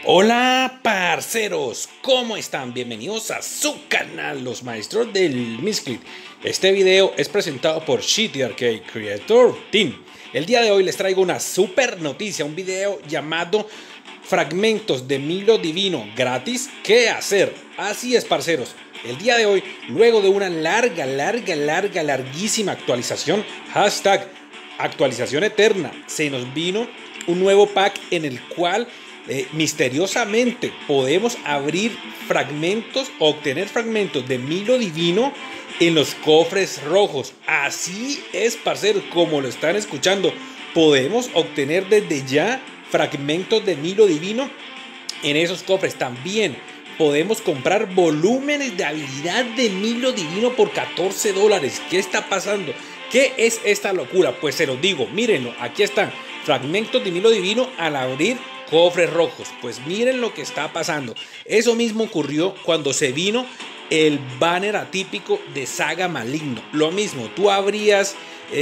Hola parceros, ¿cómo están? Bienvenidos a su canal, los maestros del Misclit. Este video es presentado por Shitty Arcade Creator Team. El día de hoy les traigo una super noticia, un video llamado Fragmentos de Milo Divino gratis, ¿qué hacer? Así es parceros, el día de hoy, luego de una larguísima actualización, hashtag actualización eterna, se nos vino un nuevo pack en el cual misteriosamente podemos abrir fragmentos, obtener fragmentos de Milo Divino en los cofres rojos. Así es, parceros, como lo están escuchando, podemos obtener desde ya fragmentos de Milo Divino en esos cofres. También podemos comprar volúmenes de habilidad de Milo Divino por $14. ¿Qué está pasando? ¿Qué es esta locura? Pues se los digo, mírenlo, aquí están fragmentos de Milo Divino al abrir cofres rojos. Pues miren lo que está pasando. Eso mismo ocurrió cuando se vino el banner atípico de Saga Maligno. Lo mismo, tú abrías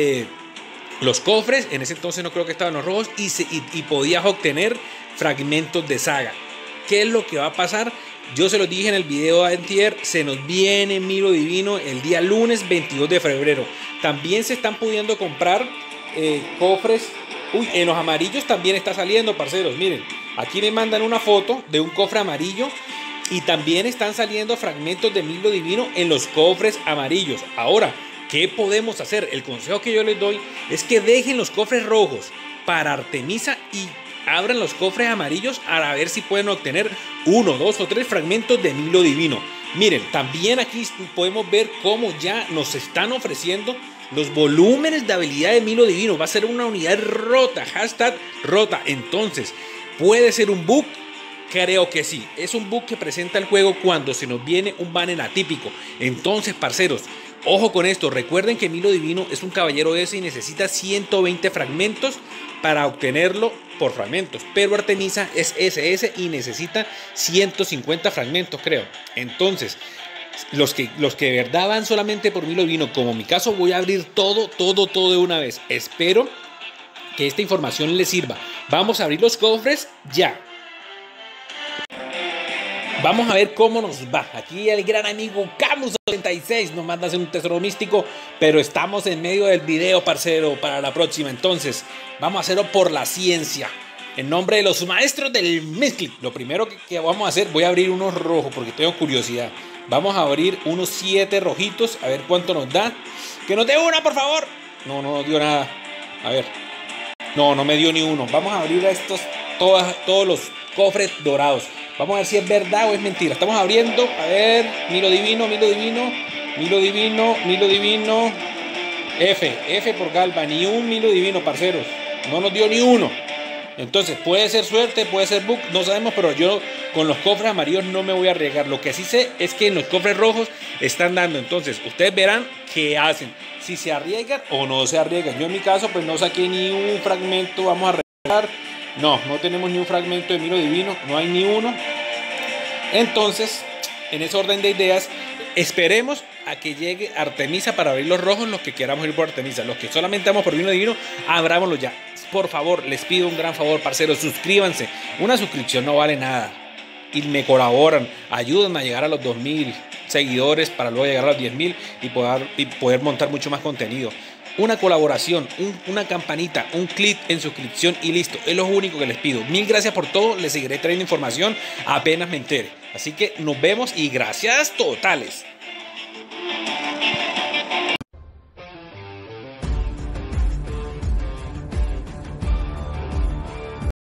los cofres, en ese entonces no creo que estaban los rojos, y podías obtener fragmentos de Saga. ¿Qué es lo que va a pasar? Yo se los dije en el video de antier, se nos viene Milo Divino el día lunes 22 de febrero. También se están pudiendo comprar cofres. Uy, en los amarillos también está saliendo, parceros. Miren, aquí me mandan una foto de un cofre amarillo y también están saliendo fragmentos de Milo Divino en los cofres amarillos. Ahora, ¿qué podemos hacer? El consejo que yo les doy es que dejen los cofres rojos para Artemisa y abran los cofres amarillos a ver si pueden obtener 1, 2 o 3 fragmentos de Milo Divino. Miren, también aquí podemos ver cómo ya nos están ofreciendo los volúmenes de habilidad de Milo Divino. Va a ser una unidad rota, hashtag rota. Entonces, ¿puede ser un bug? Creo que sí. Es un bug que presenta el juego cuando se nos viene un banner atípico. Entonces, parceros, ojo con esto. Recuerden que Milo Divino es un caballero S y necesita 120 fragmentos para obtenerlo por fragmentos. Pero Artemisa es SS y necesita 150 fragmentos, creo. Entonces, los que de verdad van solamente por Milo Divino, como en mi caso, voy a abrir todo de una vez. Espero que esta información les sirva. Vamos a abrir los cofres ya. Vamos a ver cómo nos va. Aquí el gran amigo Camus86 nos manda a hacer un tesoro místico, pero estamos en medio del video, parcero, para la próxima. Entonces, vamos a hacerlo por la ciencia. En nombre de los maestros del Misclit, lo primero que vamos a hacer, voy a abrir unos rojos porque tengo curiosidad. Vamos a abrir unos 7 rojitos, a ver cuánto nos da. ¡Que nos dé una, por favor! No nos dio nada. A ver. No me dio ni uno. Vamos a abrir estos, todos los cofres dorados. Vamos a ver si es verdad o es mentira. Estamos abriendo. A ver. Milo Divino. F por Galva. Ni un Milo Divino, parceros. No nos dio ni uno. Entonces puede ser suerte, puede ser bug, no sabemos, pero yo con los cofres amarillos no me voy a arriesgar. Lo que sí sé es que en los cofres rojos están dando. Entonces ustedes verán qué hacen, si se arriesgan o no se arriesgan. Yo en mi caso pues no saqué ni un fragmento. Vamos a arriesgar. No tenemos ni un fragmento de Milo Divino, no hay ni uno. Entonces, en ese orden de ideas, esperemos a que llegue Artemisa para abrir los rojos. Los que queramos ir por Artemisa, los que solamente vamos por Milo Divino, abrámoslo ya. Por favor, les pido un gran favor, parceros, suscríbanse. Una suscripción no vale nada y me colaboran, ayúdenme a llegar a los 2000 seguidores para luego llegar a los 10.000 y poder montar mucho más contenido. Una colaboración, una campanita, un clic en suscripción y listo. Es lo único que les pido. Mil gracias por todo. Les seguiré trayendo información apenas me entere. Así que nos vemos y gracias totales.